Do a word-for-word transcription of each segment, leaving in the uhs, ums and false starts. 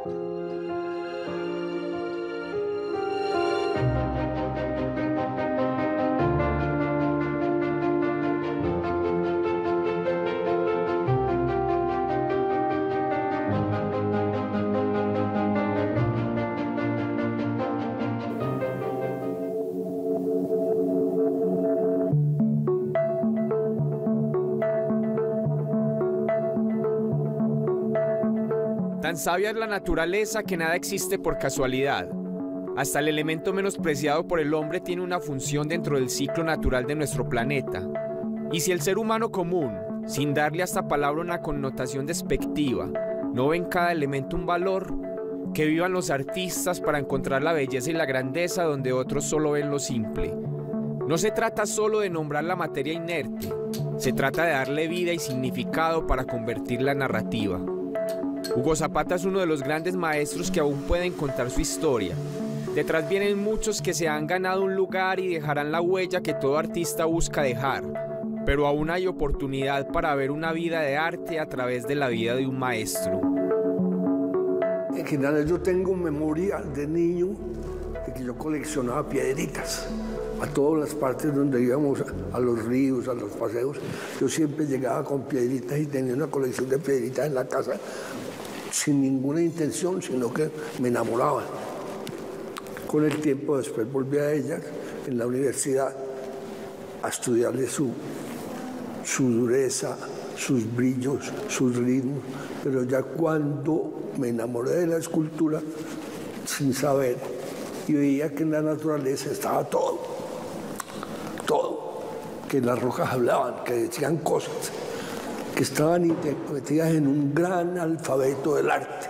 Tan sabia es la naturaleza que nada existe por casualidad. Hasta el elemento menos preciado por el hombre tiene una función dentro del ciclo natural de nuestro planeta. Y si el ser humano común, sin darle a esta palabra una connotación despectiva, no ve en cada elemento un valor, que vivan los artistas para encontrar la belleza y la grandeza donde otros solo ven lo simple. No se trata solo de nombrar la materia inerte, se trata de darle vida y significado para convertirla en narrativa. Hugo Zapata es uno de los grandes maestros que aún pueden contar su historia. Detrás vienen muchos que se han ganado un lugar y dejarán la huella que todo artista busca dejar. Pero aún hay oportunidad para ver una vida de arte a través de la vida de un maestro. En general yo tengo memoria de niño de que yo coleccionaba piedritas. A todas las partes donde íbamos, a los ríos, a los paseos, yo siempre llegaba con piedritas y tenía una colección de piedritas en la casa sin ninguna intención, sino que me enamoraban. Con el tiempo después volví a ellas en la universidad a estudiarle su, su dureza, sus brillos, sus ritmos, pero ya cuando me enamoré de la escultura, sin saber, y veía que en la naturaleza estaba todo, todo, que las rocas hablaban, que decían cosas, que estaban interpretadas en un gran alfabeto del arte.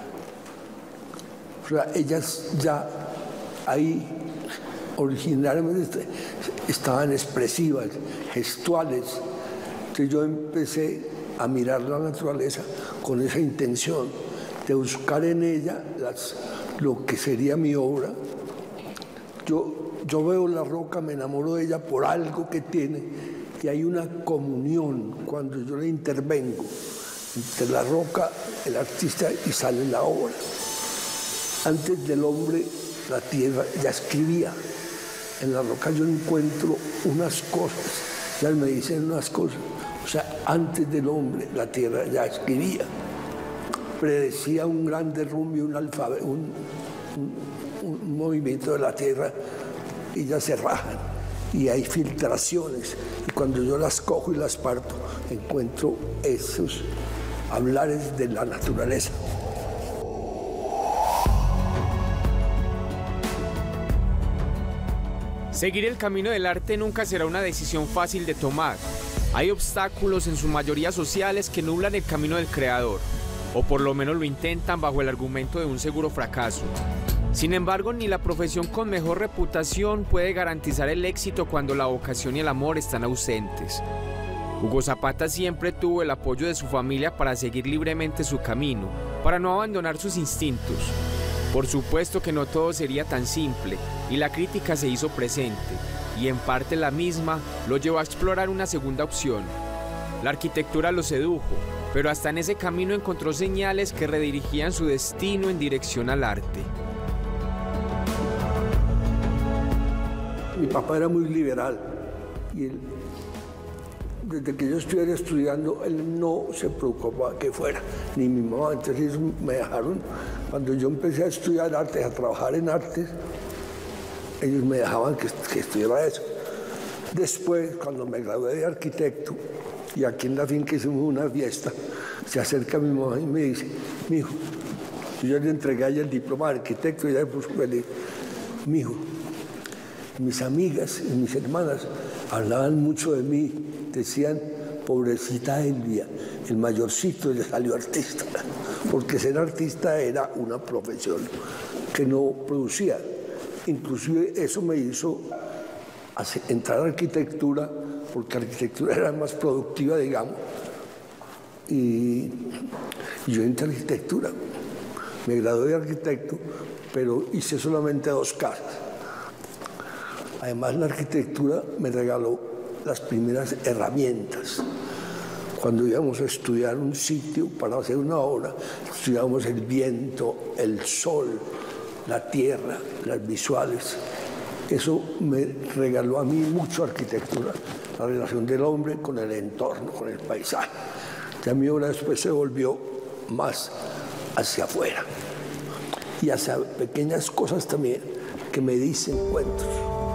O sea, ellas ya ahí originalmente estaban expresivas, gestuales. Entonces yo empecé a mirar la naturaleza con esa intención de buscar en ella las, lo que sería mi obra. Yo, yo veo la roca, me enamoro de ella por algo que tiene, y hay una comunión cuando yo le intervengo entre la roca, el artista, y sale la obra. Antes del hombre, la tierra ya escribía. En la roca yo encuentro unas cosas, ya me dicen unas cosas. O sea, antes del hombre, la tierra ya escribía. Predecía un gran derrumbe, un alfabeto, un, un, un movimiento de la tierra, y ya se rajan. Y hay filtraciones, y cuando yo las cojo y las parto, encuentro esos hablares de la naturaleza. Seguir el camino del arte nunca será una decisión fácil de tomar. Hay obstáculos, en su mayoría sociales, que nublan el camino del creador, o por lo menos lo intentan bajo el argumento de un seguro fracaso. Sin embargo, ni la profesión con mejor reputación puede garantizar el éxito cuando la vocación y el amor están ausentes. Hugo Zapata siempre tuvo el apoyo de su familia para seguir libremente su camino, para no abandonar sus instintos. Por supuesto que no todo sería tan simple, y la crítica se hizo presente, y en parte la misma lo llevó a explorar una segunda opción. La arquitectura lo sedujo, pero hasta en ese camino encontró señales que redirigían su destino en dirección al arte. Mi papá era muy liberal y él, desde que yo estuviera estudiando, él no se preocupaba que fuera, ni mi mamá. Entonces ellos me dejaron, cuando yo empecé a estudiar artes, a trabajar en artes, ellos me dejaban que, que estudiara eso. Después, cuando me gradué de arquitecto, y aquí en la finca hicimos una fiesta, se acerca mi mamá y me dice: mijo, yo le entregué a ella el diploma de arquitecto y ella puso feliz. Mijo, mis amigas y mis hermanas hablaban mucho de mí, decían: pobrecita Elvia, el mayorcito le salió artista, porque ser artista era una profesión que no producía. Inclusive eso me hizo entrar a arquitectura, porque arquitectura era más productiva, digamos, y yo entré a arquitectura, me gradué de arquitecto, pero hice solamente dos casas. Además, la arquitectura me regaló las primeras herramientas. Cuando íbamos a estudiar un sitio para hacer una obra, estudiábamos el viento, el sol, la tierra, las visuales. Eso me regaló a mí mucho arquitectura, la relación del hombre con el entorno, con el paisaje. Ya mi obra después se volvió más hacia afuera y hacia pequeñas cosas también que me dicen cuentos.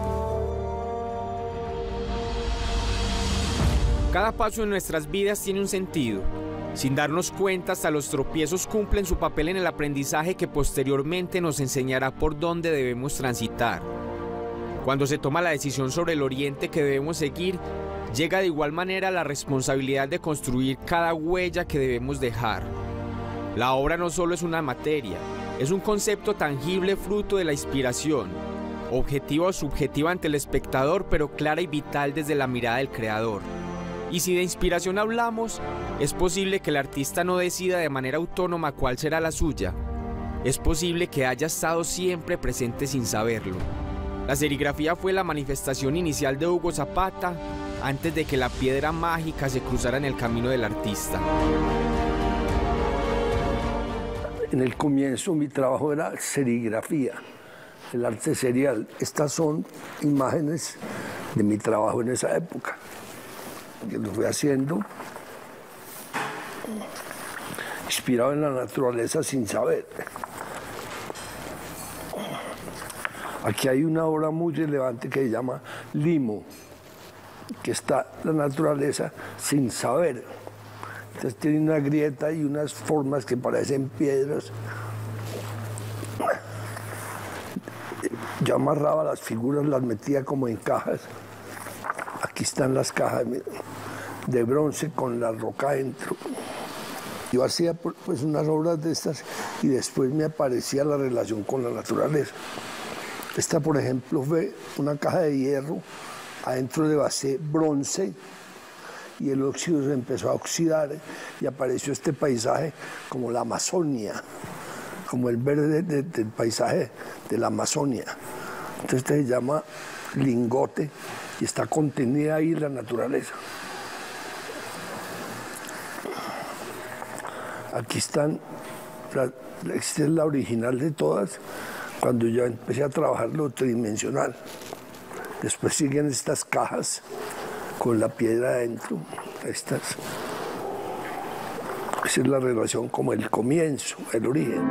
Cada paso en nuestras vidas tiene un sentido. Sin darnos cuenta, hasta los tropiezos cumplen su papel en el aprendizaje que posteriormente nos enseñará por dónde debemos transitar. Cuando se toma la decisión sobre el oriente que debemos seguir, llega de igual manera la responsabilidad de construir cada huella que debemos dejar. La obra no solo es una materia, es un concepto tangible fruto de la inspiración, objetiva o subjetiva ante el espectador, pero clara y vital desde la mirada del creador. Y si de inspiración hablamos, es posible que el artista no decida de manera autónoma cuál será la suya. Es posible que haya estado siempre presente sin saberlo. La serigrafía fue la manifestación inicial de Hugo Zapata antes de que la piedra mágica se cruzara en el camino del artista. En el comienzo mi trabajo era serigrafía, el arte serial. Estas son imágenes de mi trabajo en esa época, que lo fui haciendo inspirado en la naturaleza sin saber. Aquí hay una obra muy relevante que se llama Limo, que está la naturaleza sin saber. Entonces tiene una grieta y unas formas que parecen piedras. Yo amarraba las figuras, las metía como en cajas. Aquí están las cajas de bronce con la roca dentro. Yo hacía pues unas obras de estas y después me aparecía la relación con la naturaleza. Esta, por ejemplo, fue una caja de hierro, adentro de base bronce, y el óxido se empezó a oxidar y apareció este paisaje como la Amazonia, como el verde de, del paisaje de la Amazonia. Entonces este se llama lingote y está contenida ahí la naturaleza. Aquí están, la, esta es la original de todas, cuando yo empecé a trabajar lo tridimensional. Después siguen estas cajas con la piedra adentro. Estas. Esa es la relación como el comienzo, el origen.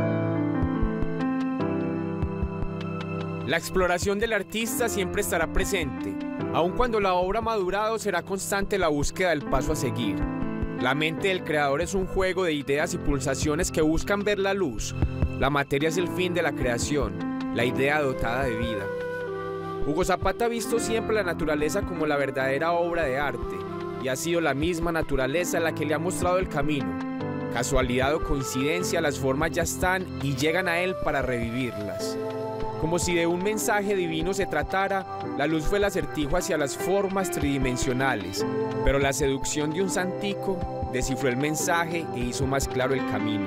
La exploración del artista siempre estará presente. Aun cuando la obra ha madurado, será constante la búsqueda del paso a seguir. La mente del creador es un juego de ideas y pulsaciones que buscan ver la luz. La materia es el fin de la creación, la idea dotada de vida. Hugo Zapata ha visto siempre la naturaleza como la verdadera obra de arte, y ha sido la misma naturaleza la que le ha mostrado el camino. Casualidad o coincidencia, las formas ya están y llegan a él para revivirlas. Como si de un mensaje divino se tratara, la luz fue el acertijo hacia las formas tridimensionales, pero la seducción de un santico descifró el mensaje e hizo más claro el camino.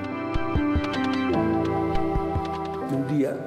Un día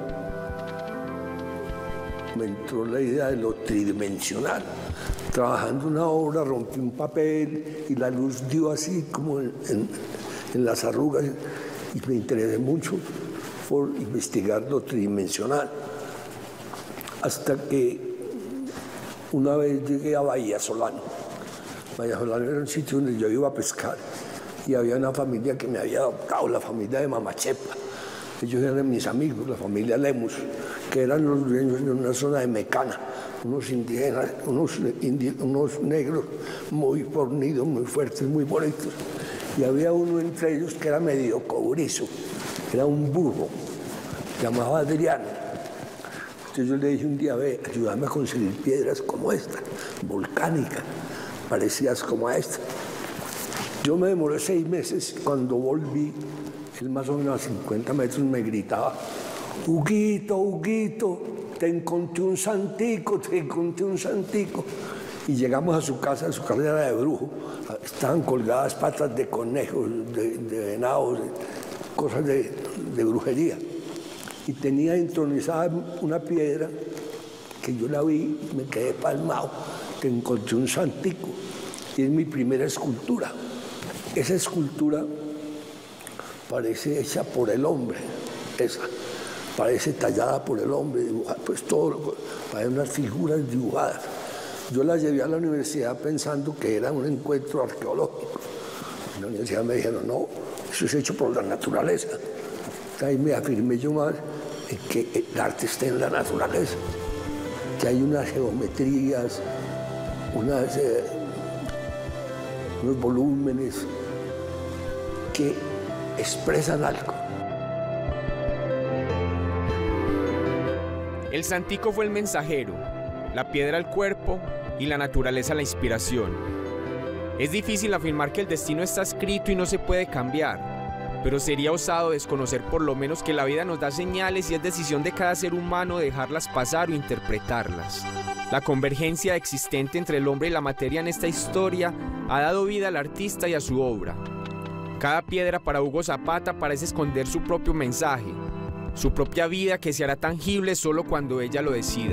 me entró la idea de lo tridimensional. Trabajando una obra rompí un papel y la luz dio así como en, en, en las arrugas y me interesé mucho por investigar lo tridimensional. Hasta que una vez llegué a Bahía Solano. Bahía Solano era un sitio donde yo iba a pescar y había una familia que me había adoptado, la familia de Mamachepa. Ellos eran mis amigos, la familia Lemus, que eran los dueños de una zona de Mecana, unos indígenas, unos, indi, unos negros muy fornidos, muy fuertes, muy bonitos. Y había uno entre ellos que era medio cobrizo, era un burro, llamado Adrián. Entonces yo le dije un día, ve, ayúdame a conseguir piedras como esta, volcánicas, parecidas como a esta. Yo me demoré seis meses, cuando volví, él más o menos a cincuenta metros me gritaba, Huguito, Huguito, te encontré un santico, te encontré un santico. Y llegamos a su casa, su casa era de brujo, estaban colgadas patas de conejos, de, de venados, de, cosas de, de brujería. Y tenía entronizada una piedra que yo la vi, me quedé palmado, te encontré un santico. que es mi primera escultura. Esa escultura parece hecha por el hombre, esa, parece tallada por el hombre, dibujada, pues todo, hay unas figuras dibujadas. Yo la llevé a la universidad pensando que era un encuentro arqueológico. En la universidad me dijeron, no, eso es hecho por la naturaleza. Ahí me afirmé yo más en que el arte está en la naturaleza, que hay unas geometrías, unas, eh, unos volúmenes que expresan algo. El santico fue el mensajero, la piedra el cuerpo y la naturaleza la inspiración. Es difícil afirmar que el destino está escrito y no se puede cambiar, pero sería osado desconocer por lo menos que la vida nos da señales y es decisión de cada ser humano dejarlas pasar o interpretarlas. La convergencia existente entre el hombre y la materia en esta historia ha dado vida al artista y a su obra. Cada piedra para Hugo Zapata parece esconder su propio mensaje, su propia vida que se hará tangible solo cuando ella lo decida.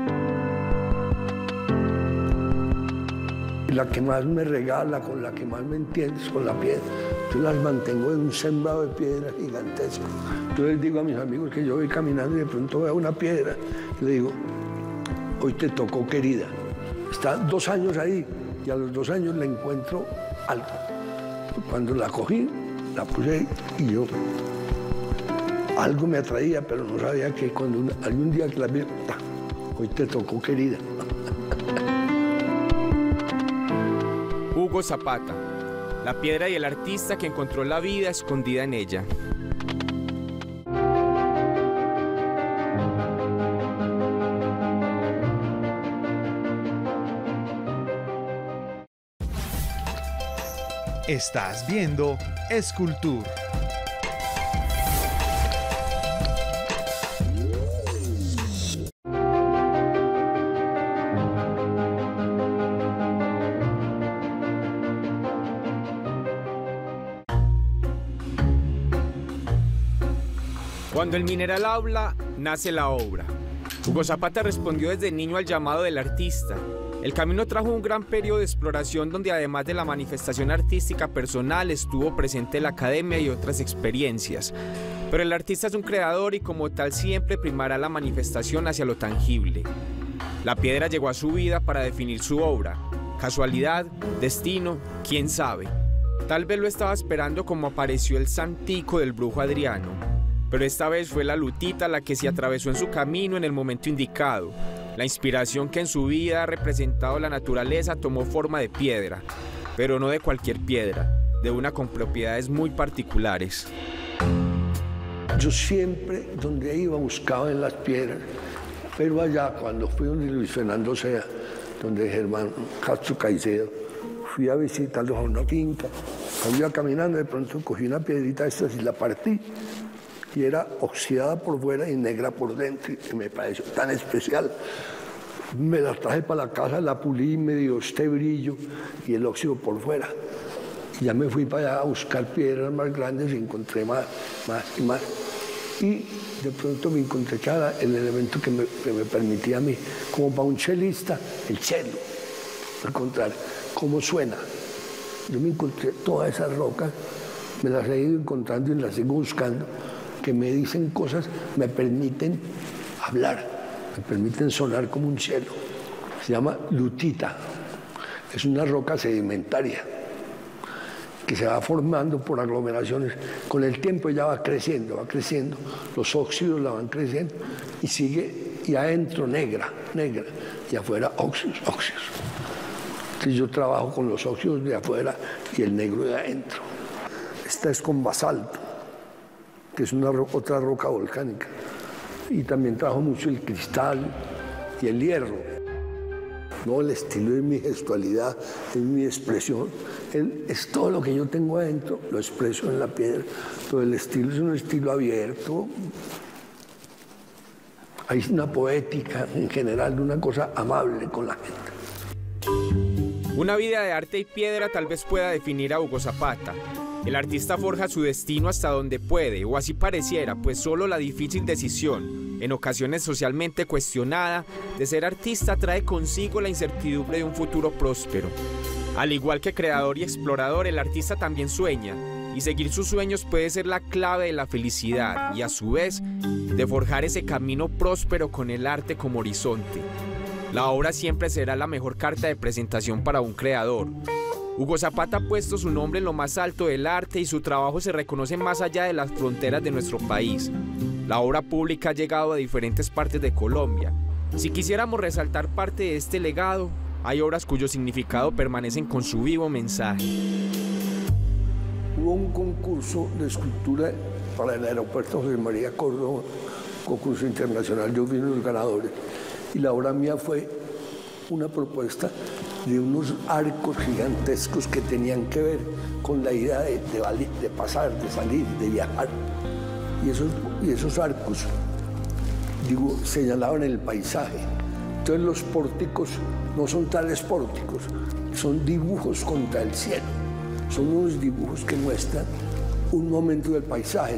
La que más me regala, con la que más me entiendes, con la piedra. Yo las mantengo en un sembrado de piedras gigantesco. Yo les digo a mis amigos que yo voy caminando y de pronto veo una piedra y le digo, hoy te tocó, querida. Está dos años ahí y a los dos años le encuentro algo. Cuando la cogí, la puse y yo, algo me atraía, pero no sabía que cuando una, algún día que la vi, hoy te tocó, querida. Hugo Zapata, la piedra y el artista que encontró la vida escondida en ella. Estás viendo Escultur. Cuando el mineral habla, nace la obra. Hugo Zapata respondió desde niño al llamado del artista. El camino trajo un gran periodo de exploración donde además de la manifestación artística personal estuvo presente la academia y otras experiencias. Pero el artista es un creador y como tal siempre primará la manifestación hacia lo tangible. La piedra llegó a su vida para definir su obra. Casualidad, destino, quién sabe. Tal vez lo estaba esperando como apareció el santico del brujo Adriano. Pero esta vez fue la lutita la que se atravesó en su camino en el momento indicado. La inspiración que en su vida ha representado la naturaleza tomó forma de piedra, pero no de cualquier piedra, de una con propiedades muy particulares. Yo siempre, donde iba, buscaba en las piedras, pero allá, cuando fui donde Luis Fernando Sea, donde Germán Castro Caicedo, fui a visitarlos a una finca. Cuando iba caminando, de pronto cogí una piedrita de estas y la partí, y era oxidada por fuera y negra por dentro, y me pareció tan especial. Me la traje para la casa, la pulí, me dio este brillo y el óxido por fuera. Y ya me fui para allá a buscar piedras más grandes y encontré más, más y más. Y de pronto me encontré que era el elemento que me, que me permitía a mí, como para un chelista, el cello. Encontrar cómo suena. Yo me encontré todas esas rocas, me las he ido encontrando y las sigo buscando, que me dicen cosas, me permiten hablar, me permiten sonar como un cielo. Se llama lutita, es una roca sedimentaria que se va formando por aglomeraciones. Con el tiempo ella va creciendo, va creciendo, los óxidos la van creciendo y sigue, y adentro negra, negra, y afuera óxidos, óxidos. Entonces yo trabajo con los óxidos de afuera y el negro de adentro. Esta es con basalto, que es una ro otra roca volcánica. Y también trabajo mucho el cristal y el hierro. No, el estilo es mi gestualidad, es mi expresión. El, es todo lo que yo tengo adentro, lo expreso en la piedra. Pero el estilo es un estilo abierto. Hay una poética en general, una cosa amable con la gente. Una vida de arte y piedra tal vez pueda definir a Hugo Zapata. El artista forja su destino hasta donde puede, o así pareciera, pues solo la difícil decisión, en ocasiones socialmente cuestionada, de ser artista trae consigo la incertidumbre de un futuro próspero. Al igual que creador y explorador, el artista también sueña, y seguir sus sueños puede ser la clave de la felicidad y a su vez de forjar ese camino próspero con el arte como horizonte. La obra siempre será la mejor carta de presentación para un creador. Hugo Zapata ha puesto su nombre en lo más alto del arte y su trabajo se reconoce más allá de las fronteras de nuestro país. La obra pública ha llegado a diferentes partes de Colombia. Si quisiéramos resaltar parte de este legado, hay obras cuyo significado permanecen con su vivo mensaje. Hubo un concurso de escultura para el aeropuerto José María Córdoba, concurso internacional, yo fui uno de los ganadores, y la obra mía fue una propuesta de unos arcos gigantescos que tenían que ver con la idea de, de, de pasar, de salir, de viajar. Y esos, y esos arcos, digo, señalaban el paisaje. Entonces los pórticos no son tales pórticos, son dibujos contra el cielo. Son unos dibujos que muestran un momento del paisaje.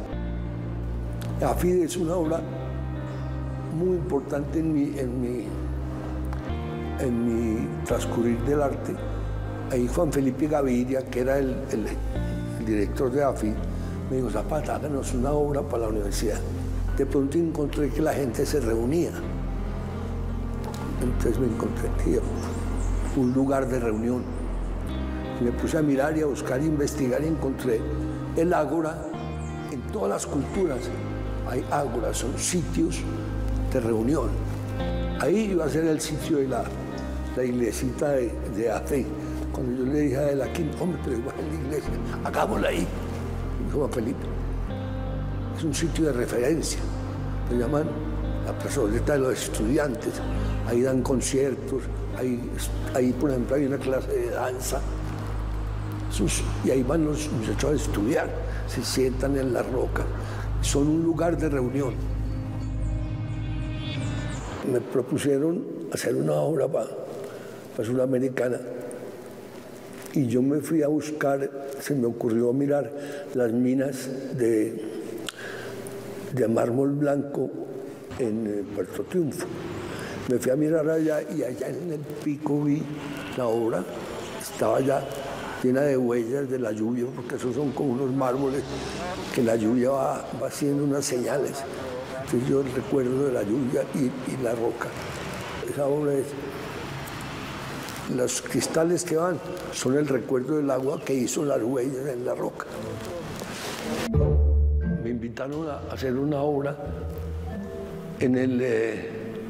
Afid es una obra muy importante en mi, en mi, en mi transcurrir del arte. Ahí Juan Felipe Gaviria, que era el, el, el director de Afid, me dijo: Zapata, háganos una obra para la universidad. De pronto encontré que la gente se reunía. Entonces me encontré, tío, un lugar de reunión. Y me puse a mirar y a buscar e investigar y encontré el ágora. En todas las culturas hay ágoras, son sitios de reunión. Ahí iba a ser el sitio de la, la iglesita de, de Afid. Cuando yo le dije a él aquí, hombre, pero igual en la iglesia, hagámosla ahí. Me dijo: Juan Felipe, es un sitio de referencia. Lo llaman la plazoleta de los estudiantes. Ahí dan conciertos, ahí, ahí por ejemplo hay una clase de danza. Y ahí van los muchachos a estudiar, se sientan en la roca. Son un lugar de reunión. Me propusieron hacer una obra para, para Sudamericana y yo me fui a buscar, se me ocurrió mirar las minas de, de mármol blanco en Puerto Triunfo. Me fui a mirar allá y allá en el pico vi la obra, estaba ya llena de huellas de la lluvia, porque esos son como unos mármoles que la lluvia va, va haciendo unas señales. Entonces yo recuerdo de la lluvia y, y la roca. Esa obra es, los cristales que van son el recuerdo del agua que hizo las huellas en la roca. Me invitaron a hacer una obra en el eh,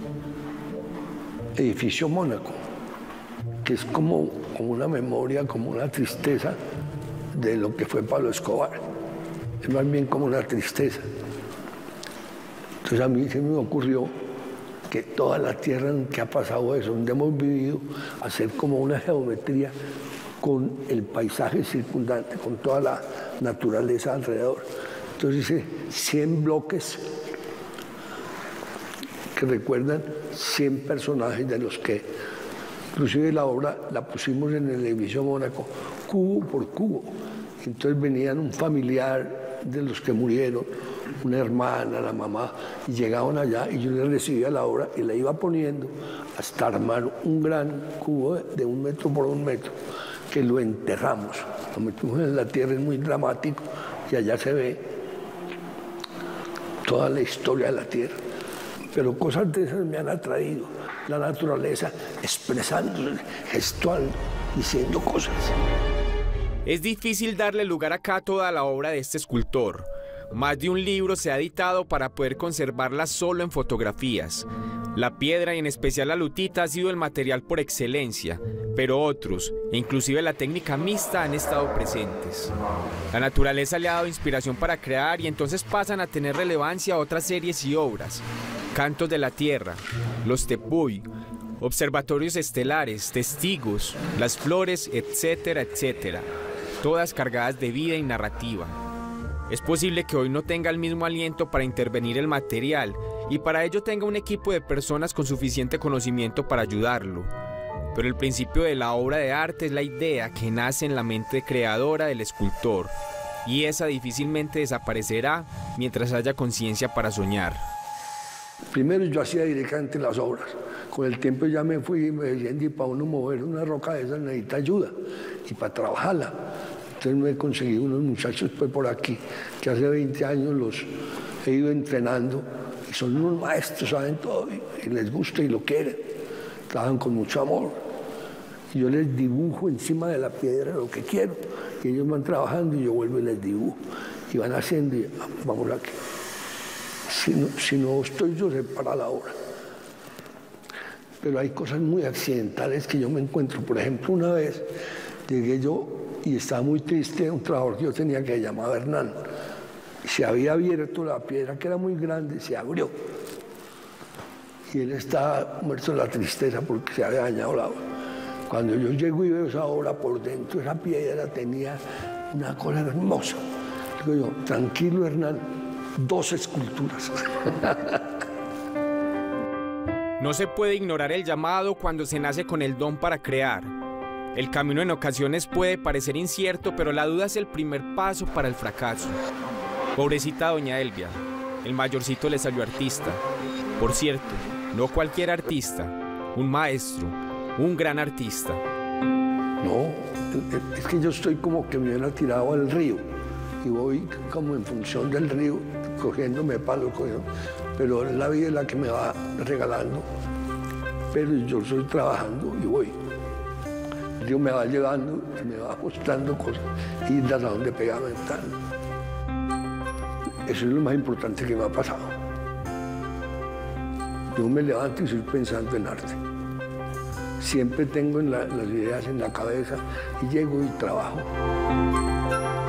edificio Mónaco, que es como, como una memoria, como una tristeza de lo que fue Pablo Escobar. Es más bien como una tristeza. Entonces a mí se me ocurrió que toda la tierra en que ha pasado eso, donde hemos vivido, hacer como una geometría con el paisaje circundante, con toda la naturaleza alrededor. Entonces hice cien bloques que recuerdan cien personajes de los que, inclusive la obra la pusimos en el edificio Mónaco, cubo por cubo. Entonces venían un familiar de los que murieron, una hermana, la mamá, y llegaban allá y yo les recibía la obra y la iba poniendo hasta armar un gran cubo de un metro por un metro, que lo enterramos. Lo metimos en la tierra, es muy dramático, y allá se ve toda la historia de la tierra. Pero cosas de esas me han atraído, la naturaleza expresándose, gestual, diciendo cosas. Es difícil darle lugar acá a toda la obra de este escultor. Más de un libro se ha editado para poder conservarla solo en fotografías. La piedra y en especial la lutita ha sido el material por excelencia, pero otros, e inclusive la técnica mixta, han estado presentes. La naturaleza le ha dado inspiración para crear y entonces pasan a tener relevancia otras series y obras. Cantos de la Tierra, los Tepuy, observatorios estelares, testigos, las flores, etcétera, etcétera. Todas cargadas de vida y narrativa. Es posible que hoy no tenga el mismo aliento para intervenir el material y para ello tenga un equipo de personas con suficiente conocimiento para ayudarlo. Pero el principio de la obra de arte es la idea que nace en la mente creadora del escultor, y esa difícilmente desaparecerá mientras haya conciencia para soñar. Primero yo hacía directamente las obras, Con el tiempo ya me fui y me decían, y para uno mover una roca de esas necesita ayuda y para trabajarla. Entonces me he conseguido unos muchachos pues, por aquí, que hace veinte años los he ido entrenando y son unos maestros, saben todo y, y les gusta y lo quieren. Trabajan con mucho amor. Y yo les dibujo encima de la piedra lo que quiero. Y ellos van trabajando y yo vuelvo y les dibujo. Y van haciendo y vamos aquí. Si no, si no estoy yo, se para la obra. Pero hay cosas muy accidentales que yo me encuentro. Por ejemplo, una vez llegué yo y estaba muy triste, un trabajador que yo tenía que se llamaba Hernán. Se había abierto la piedra, que era muy grande, se abrió. Y él estaba muerto de la tristeza porque se había dañado la obra. Cuando yo llego y veo esa obra por dentro, esa piedra tenía una cosa hermosa. Digo yo, tranquilo Hernán, dos esculturas. No se puede ignorar el llamado cuando se nace con el don para crear. El camino en ocasiones puede parecer incierto, pero la duda es el primer paso para el fracaso. Pobrecita doña Elvia, el mayorcito le salió artista. Por cierto, no cualquier artista, un maestro, un gran artista. No, es que yo estoy como que me hubiera tirado al río y voy como en función del río, cogiéndome palos, cogiendo. Pero la vida es la que me va regalando, pero yo estoy trabajando y voy. El río me va llevando, me va mostrando cosas y de dónde pegarme tal. Eso es lo más importante que me ha pasado. Yo me levanto y estoy pensando en arte. Siempre tengo en la, las ideas en la cabeza y llego y trabajo.